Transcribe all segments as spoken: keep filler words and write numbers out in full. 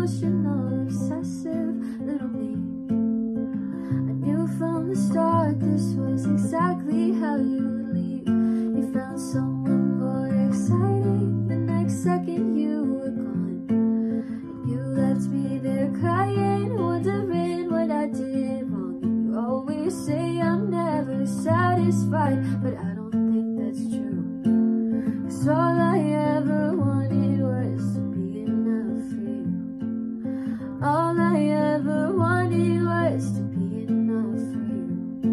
emotional, obsessive little me. I knew from the start this was exactly how you would leave. You found someone more exciting. The next second you were gone, and you left me there crying, wondering what I did wrong. And you always say I'm never satisfied, but I don't think that's true. 'Cause all I ever wanted was to be enough for you. All I ever wanted was to be enough for you.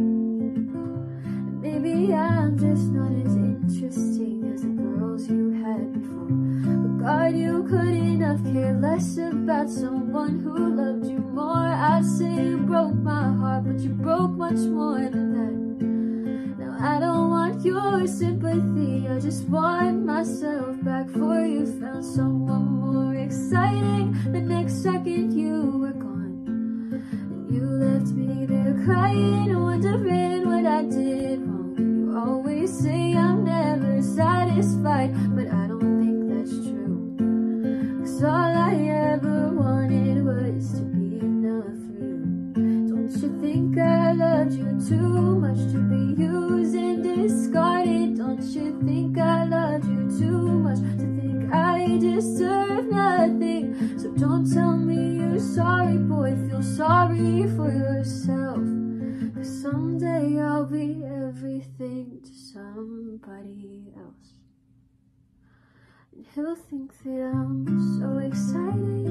And maybe I'm just not as interesting as the girls you had before, but God, you couldn't have cared less about someone who loved you more. I'd say you broke my heart, but you broke much more than that. Now I don't want your sympathy, I just want myself back. For you found someone more exciting. The next second you were gone, and you left me there crying, wondering what I did wrong. And you always say I'm never satisfied, but I don't think that's true. 'Cause all I ever wanted was to be enough for you. Don't you think I loved you too much to be used and discarded? Don't you think I loved you too much to think I deserve nothing? So don't tell me you're sorry, boy, feel sorry for yourself. 'Cause someday I'll be everything to somebody else, and he'll think that I'm so exciting,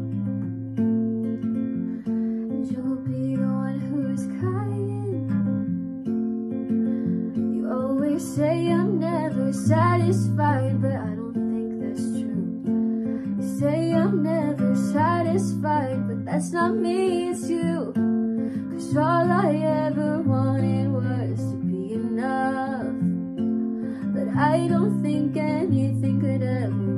and you'll be the one who's crying. You always say I'm never satisfied, but I don't think that's true. You say I'm never satisfied, but that's not me, it's you. 'Cause all I ever wanted was to be enough, but I don't think anything could ever